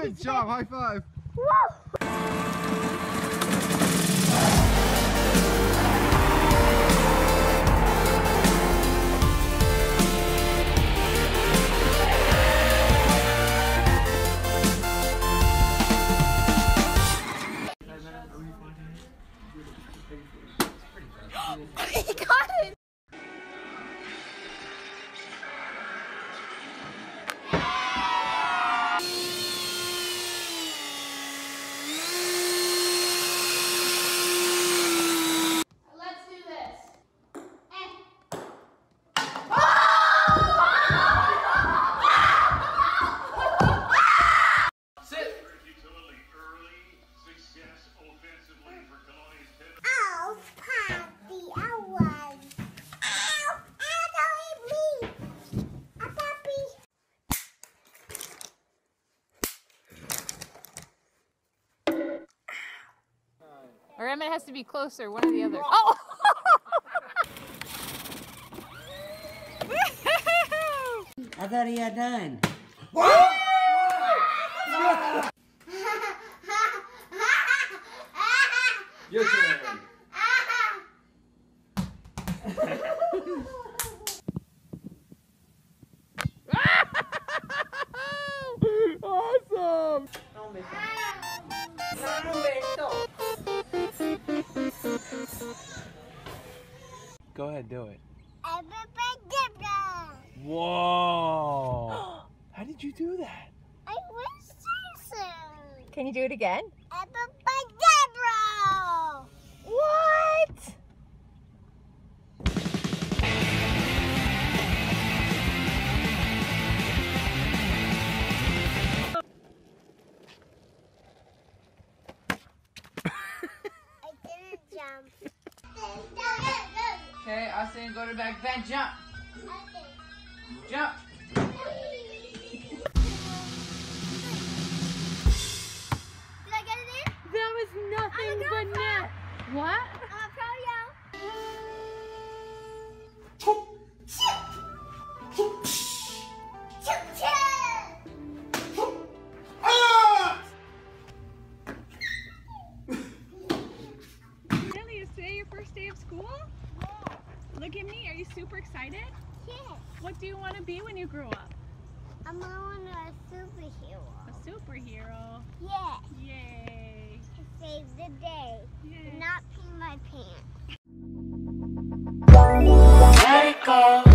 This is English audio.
Good job, high five. Woo! He got it! Let's do this. Sit. Particularly early success offensively for Colonia's pivot. Ow, Poppy, I was. Ow, don't eat me. Poppy. Or Emmett has to be closer, one or the other. Oh! I thought he had done. Your turn. Awesome. Go ahead, do it. Whoa. How did you do that? I wish so. Can you do it again? What? I didn't jump. Okay, Austin, go to back bend, jump. Jump. Did I get it in? That was nothing but net. What? I'm a pro, yo. Really? Is today your first day of school? Yeah. Look at me. Are you super excited? Yeah. What do you want to be when you grow up? I'm on a superhero. A superhero. Yeah. Yay. To save the day. Yay. Not pee my pants. Let it go.